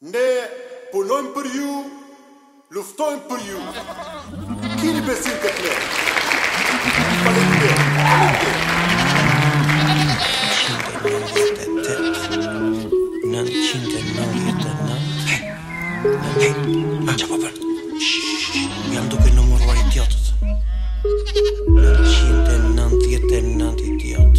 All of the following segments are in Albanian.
Ne punojmë për ju, luftojmë për ju. Kini besim tek ne. Faleminderit. Qa po bërë? Jam duke numëruar idiotët. 999 idiot.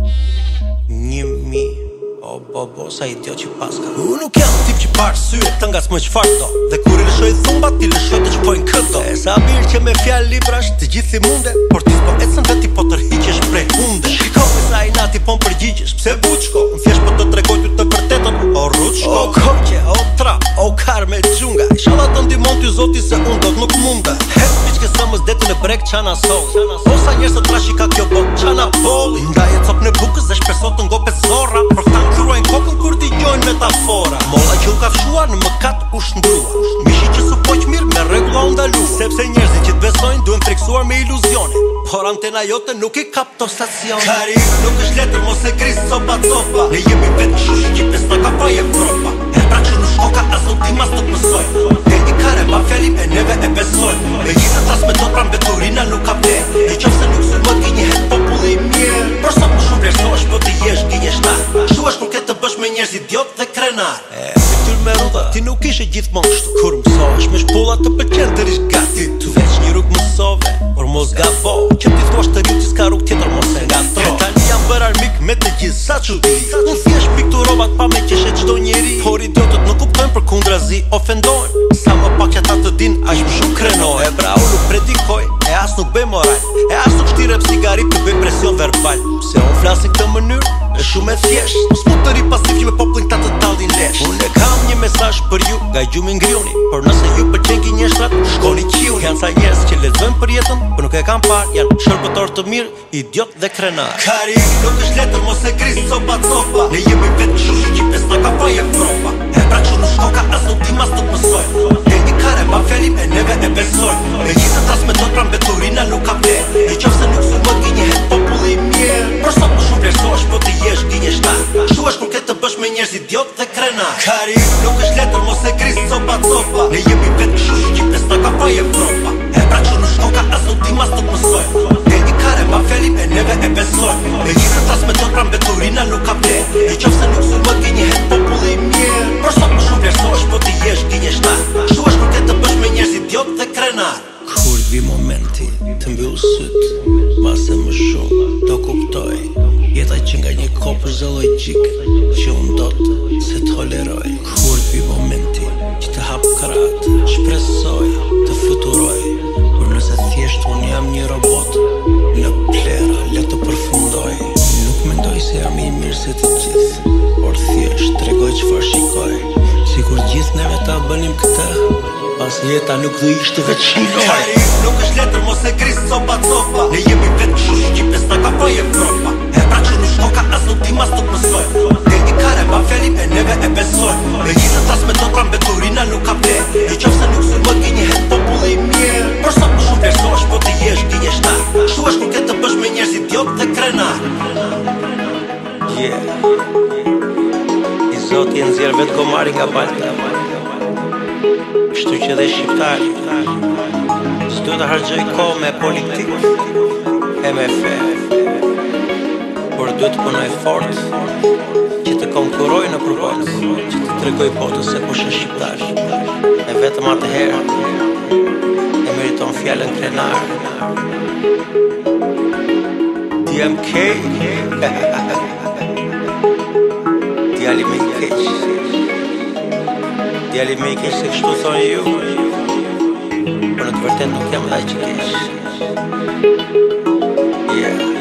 1000. O bobo, sa idiot që paska. Nuk jam tip që parë syre të nga s'më qfar do. Dhe kur i lëshoj thumba, ti lëshoj të qpojnë këto. E sa mirë që me fjallë librash të gjithi munde, por ti s'po ecën dhe ti po tërhiqesh prej hunde. Shiko me sa i nati po m'përgjigjesh, pse buçko? M'thjesht po të tregoj ty të vërtetën, o rruçko. O koqe, o trap, o kar me gjunga. Inshallah të ndimon ty zoti se unë dot nuk munda. Het piqke së mës detin e brek qana sol. Po sa njerës të trashika kjo bot qana boli. Ndaje cop në bukës dhe shpesot të ngopet zorra. Për ftan kruajnë kokën kur digjojnë metafora. Molla që u ka fshuar në mëkat u shndrua. Mishi që su poq mirë me regula u ndalua. Sepse njerëzit që t'besojnë duhen friksuar me iluzione. Por antena jote nuk i kap to stacion. Karim nuk është letër mos e kris copa. Ne jemi vetë shushi që pes në ka faje propa. E pra që në shkoka as nuk tim as nuk mësoj. E një kare ma fjalim e neve e besoj. Me gjithë tas me do pran beturina nuk ka ble. E qofse nuk su më gjinje het populli mirë. Por sot më shumë vlerësohesh po ti jesh gjinje shtar. Shtu është kur ke të bësh me njerëz idiot dhe krenar. Fityr me rudha, ti nuk ishe gjithmonë kështu. Kur mësohesh me shpulla të pëlqen të rish gati. Tu veç një rrug mësove, por mos gabo. Që ti thuash të rjuti s'ka rrug tjetër mos e ngatro. E tani jam bër armik me të gjithë sa çudi. Unë thjesht pikturobat pa me qeshe çdo njeri. Por idiotët nuk kuptojnë për kundrazi ofendojnë. Sa më pak që ta të din, aq më shumë krenoj. E pra unë nuk predikoj, e as nuk bëj moral. E as nuk shtirep sigarit të bëj presion verbal. Se unë flasi këtë mënyrë, e shumë e thjesht. Mos mund të ri pasiv që me poplin ta të tallin lesh. Unë e kam një mesazh për ju, nga gjumi ngriuni. Por nëse ju pëlqen gënjeshtrat, shkoni qiuni. Janë sa njerëz që lexojnë për jetën, por nuk e kanë parë, janë shërbëtor të mirë, idiot dhe krenar. Karim nuk është letër mos e kris copa. Ne jemi vetë shushi që pes në ka faje propa. E pra që në shkoka as nuk tim as nuk mësoj. E një kare ma fjalim e neve e besoj. Me gjithë tas me do pran beturina nuk ka ble. E qofse nuk su më gjinje het populli mirë. Por sot më shumë vlerësohesh po ti jesh gjinje shtar. Shtu është kur ke të bësh me njerëz idiot dhe krenar. Karim nuk është letër mos e kris copa. Ne jemi vetë shushi që pes në ka faje propa. E pra që në shkoka as nuk tim as nuk mësoj. E një kare ma fjalim e neve e besoj. Me gjithë tas me do pran beturina nuk ka ble. E qofse nuk su më gjinje het populli mirë. Por sot më shumë vlerësohesh po ti jesh gjinje shtar. Shtu është kur ke të bësh me njerëz idiot dhe krenar. Kur t'vi momenti të mbyll syt, mase më shumë do kuptoj. Jeta që nga një kopër zë logjik që unë dot se toleroj. Kur t'vi momenti që të hap krat, shpresoj të fluturoj. Por nëse thjesht unë jam një robot, në plera le të përfundoj. Nuk mendoj se jam i mirë se të gjithë, por thjesht tregoj çfarë shikoj. Sikur gjithë neve ta bënim këtë, pas jeta nuk do ishte veç hinoj. Karim nuk është letër mos e kris copa. Ne jemi vetë shushi që pes në ka faje propa. E pra që në shkoka as nuk tim as nuk mësoj. E një kare ma fjalim e neve e besoj. Me gjithë tas me do pran beturina nuk ka ble. E qofse nuk su më gjinje het populli mirë. Por sot më shumë vlerësohesh po ti jesh gjinje shtar. Shtu është kur ke të bësh me njerëz idiot dhe krenar. I zoti e nxjerr vetë gomari nga balta. Kështu që dhe shqiptari s'du të hargjoj kohë me politikë e me fe. Por du të punoj fort që të konkuroj në përbot, që të tregoj botës se kush është shqiptar. E vetëm atëherë e meriton fjallën krenar. D.M.K. Djali me i keq. Djali me i keq se kështu thonë ju. Por në të vërtet nuk jam dhe që keq. Yeah.